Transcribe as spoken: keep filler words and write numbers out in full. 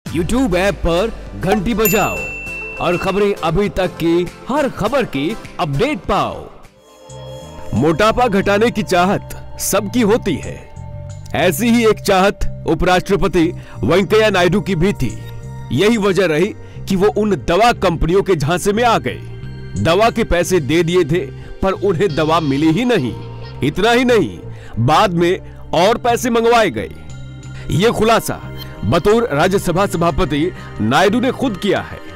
YouTube app पर घंटी बजाओ और खबरें अभी तक की हर खबर की अपडेट पाओ। मोटापा घटाने की चाहत सबकी होती है। ऐसी ही एक चाहत उपराष्ट्रपति वेंकैया नायडू की भी थी। यही वजह रही कि वो उन दवा कंपनियों के झांसे में आ गए। दवा के पैसे दे दिए थे पर उन्हें दवा मिली ही नहीं। इतना ही नहीं, बाद में और पैसे मंगवाए गए। ये खुलासा बतौर राज्यसभा सभापति नायडू ने खुद किया है।